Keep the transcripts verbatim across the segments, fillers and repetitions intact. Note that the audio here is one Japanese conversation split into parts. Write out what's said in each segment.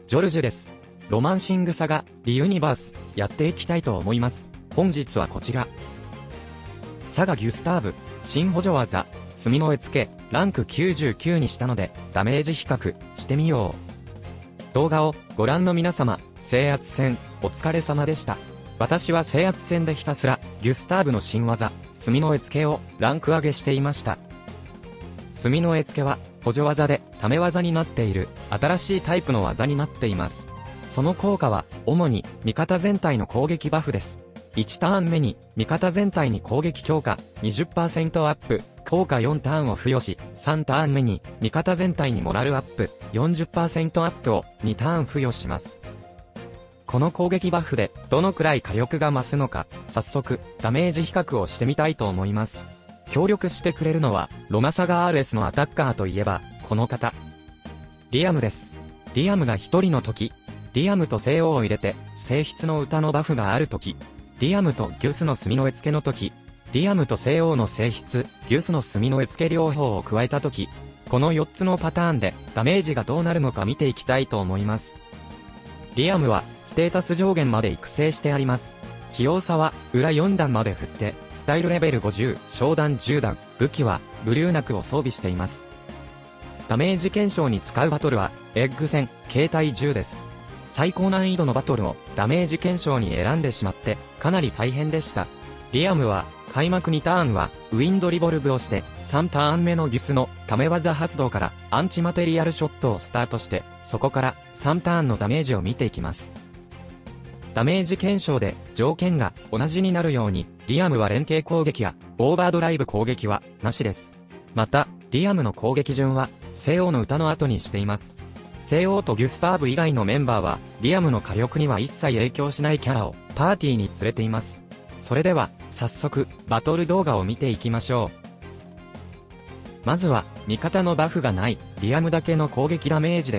ジョルジュです。ロマンシングサガ、リユニバース、やっていきたいと思います。本日はこちら。サガギュスターブ、新補助技、墨の絵付け、ランクきゅうじゅうきゅうにしたので、ダメージ比較、してみよう。動画をご覧の皆様、制圧戦、お疲れ様でした。私は制圧戦でひたすら、ギュスターブの新技、墨の絵付けをランク上げしていました。墨の絵付けは、補助技で、ため技になっている、新しいタイプの技になっています。その効果は、主に、味方全体の攻撃バフです。いちターン目に、味方全体に攻撃強化 にじゅっパーセント アップ、効果よんターンを付与し、さんターン目に、味方全体にモラルアップ、よんじゅっパーセント アップをにターン付与します。この攻撃バフで、どのくらい火力が増すのか、早速、ダメージ比較をしてみたいと思います。協力してくれるのは、ロマサガ アールエス のアタッカーといえば、この方。リアムです。リアムが一人の時、リアムと聖王を入れて、聖筆の歌のバフがある時、リアムとギュスの墨の絵付けの時、リアムと聖王の聖筆、ギュスの墨の絵付け両方を加えた時、このよっつのパターンで、ダメージがどうなるのか見ていきたいと思います。リアムは、ステータス上限まで育成してあります。器用さは、裏よん段まで振って、スタイルレベルごじゅう、昇段じゅう段、武器は、ブリューナクを装備しています。ダメージ検証に使うバトルは、エッグ戦、携帯銃です。最高難易度のバトルを、ダメージ検証に選んでしまって、かなり大変でした。リアムは、開幕にターンは、ウィンドリボルブをして、さんターン目のギュスの、ため技発動から、アンチマテリアルショットをスタートして、そこから、さんターンのダメージを見ていきます。ダメージ検証で条件が同じになるように、リアムは連携攻撃やオーバードライブ攻撃はなしです。また、リアムの攻撃順は、聖王の歌の後にしています。聖王とギュスターブ以外のメンバーは、リアムの火力には一切影響しないキャラをパーティーに連れています。それでは、早速、バトル動画を見ていきましょう。まずは、味方のバフがない、リアムだけの攻撃ダメージです。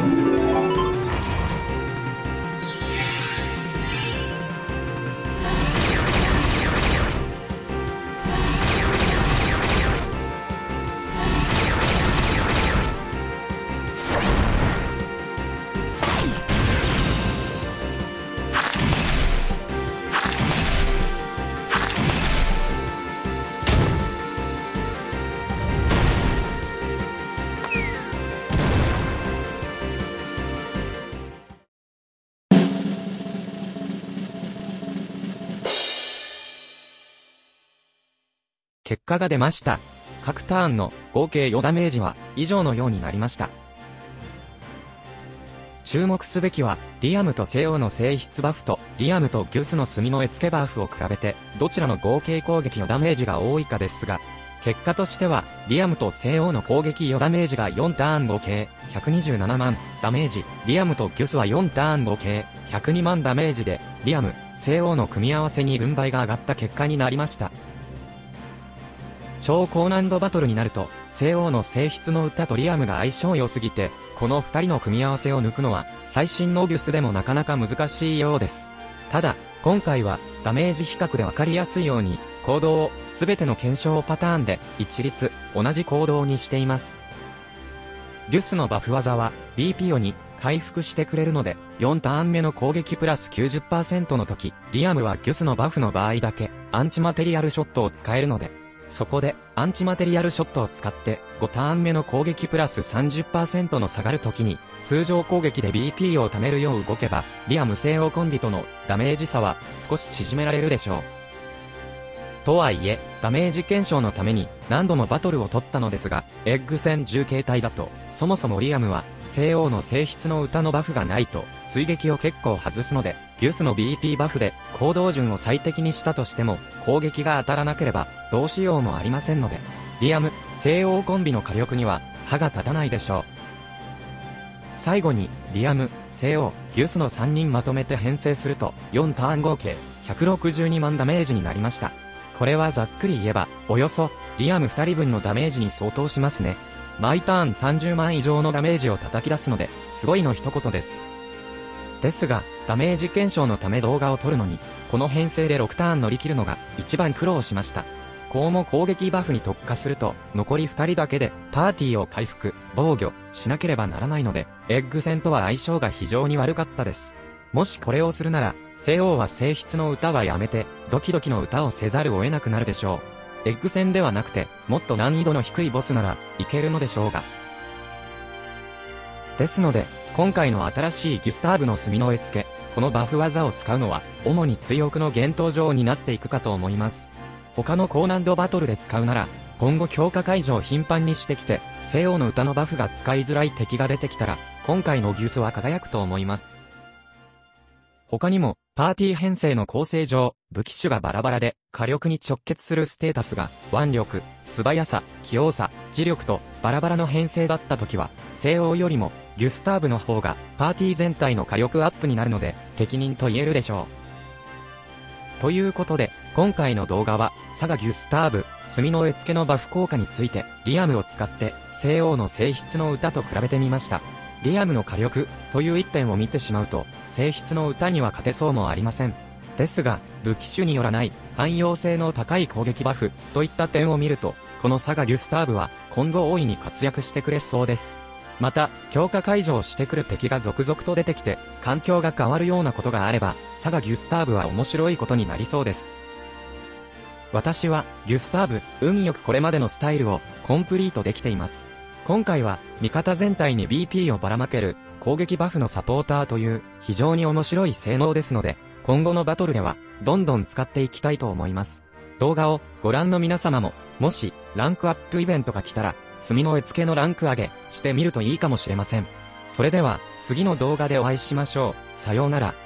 結果が出ました。各ターンの合計よダメージは以上のようになりました。注目すべきは、リアムと西欧の性質バフと、リアムとギュスの墨の絵付けバフを比べて、どちらの合計攻撃のダメージが多いかですが、結果としては、リアムと西欧の攻撃よダメージがよんターン合計、ひゃくにじゅうななまんダメージ、リアムとギュスはよんターン合計、ひゃくにまんダメージで、リアム、西欧の組み合わせに軍配が上がった結果になりました。超高難度バトルになると、西欧の性質の歌とリアムが相性良すぎて、この二人の組み合わせを抜くのは、最新のギュスでもなかなか難しいようです。ただ、今回は、ダメージ比較でわかりやすいように、行動を、すべての検証パターンで、一律、同じ行動にしています。ギュスのバフ技は、ビーピー をに、回復してくれるので、よんターン目の攻撃プラス きゅうじゅっパーセント の時、リアムはギュスのバフの場合だけ、アンチマテリアルショットを使えるので、そこで、アンチマテリアルショットを使って、ごターン目の攻撃プラス さんじゅっパーセント の下がるときに、通常攻撃で ビーピー を貯めるよう動けば、リアム西欧コンビとのダメージ差は少し縮められるでしょう。とはいえ、ダメージ検証のために何度もバトルを取ったのですが、エッグ戦じゅう形態だと、そもそもリアムは、西欧の性質の歌のバフがないと、追撃を結構外すので、ギュスの ビーピー バフで行動順を最適にしたとしても、攻撃が当たらなければ、どうしようもありませんので、リアム、西欧コンビの火力には、歯が立たないでしょう。最後に、リアム、西欧、ギュスのさんにんまとめて編成すると、よんターン合計、ひゃくろくじゅうにまんダメージになりました。これはざっくり言えば、およそ、リアムふたりぶんのダメージに相当しますね。毎ターンさんじゅうまん以上のダメージを叩き出すので、すごいの一言です。ですが、ダメージ検証のため動画を撮るのに、この編成でろくターン乗り切るのが一番苦労しました。こうも攻撃バフに特化すると、残りふたりだけでパーティーを回復、防御しなければならないので、エッグ戦とは相性が非常に悪かったです。もしこれをするなら、西欧は性質の歌はやめて、ドキドキの歌をせざるを得なくなるでしょう。エッグ戦ではなくて、もっと難易度の低いボスなら、いけるのでしょうが。ですので、今回の新しいギュスターブの墨の絵付け、このバフ技を使うのは、主に追憶の幻冬状になっていくかと思います。他の高難度バトルで使うなら、今後強化解除を頻繁にしてきて、西欧の歌のバフが使いづらい敵が出てきたら、今回のギュスは輝くと思います。他にも、パーティー編成の構成上、武器種がバラバラで、火力に直結するステータスが、腕力、素早さ、器用さ、磁力と、バラバラの編成だった時は、西欧よりも、ギュスターブの方が、パーティー全体の火力アップになるので、適任と言えるでしょう。ということで、今回の動画は、サガギュスターブ、墨の絵付けのバフ効果について、リアムを使って、西欧の性質の歌と比べてみました。リアムの火力という一点を見てしまうと、性質の歌には勝てそうもありません。ですが、武器種によらない汎用性の高い攻撃バフといった点を見ると、このサガギュスターブは今後大いに活躍してくれそうです。また、強化解除をしてくる敵が続々と出てきて、環境が変わるようなことがあれば、サガギュスターブは面白いことになりそうです。私は、ギュスターブ、運よくこれまでのスタイルをコンプリートできています。今回は、味方全体に ビーピー をばらまける、攻撃バフのサポーターという、非常に面白い性能ですので、今後のバトルでは、どんどん使っていきたいと思います。動画をご覧の皆様も、もし、ランクアップイベントが来たら、墨の絵付けのランク上げ、してみるといいかもしれません。それでは、次の動画でお会いしましょう。さようなら。